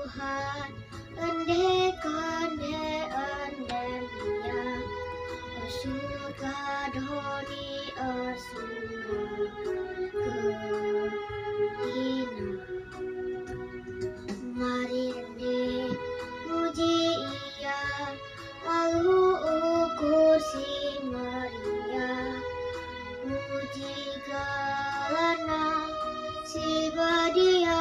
Tuhan, ende dia, surga doni surga kehina. Mari ende muji ia, lalu ukur si Maria, muji galana si Badia.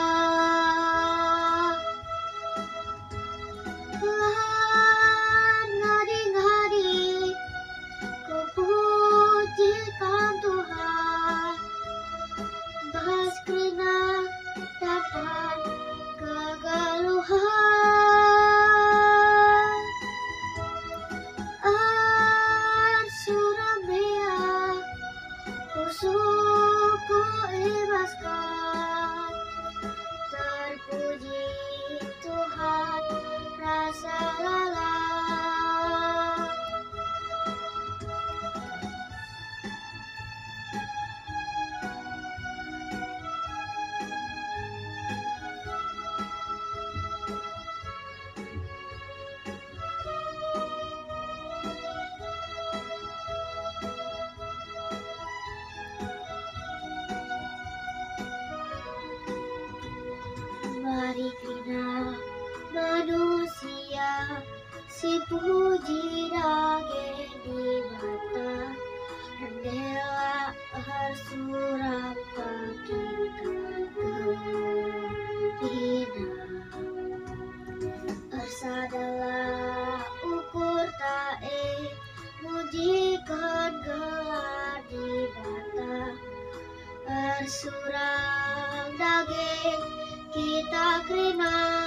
Lan ngadi-ngadi ku pujikan Tuhan, bahas krina dapat kegaluhan. Surabaya usulku ibaskan, terpuji Tuhan rasa lala. Mari krina manusia, si puji dage di mata, rendela surapa kita kehina. Sadalah ukur tae, mujikan gelar di mata, surang daging kita krina.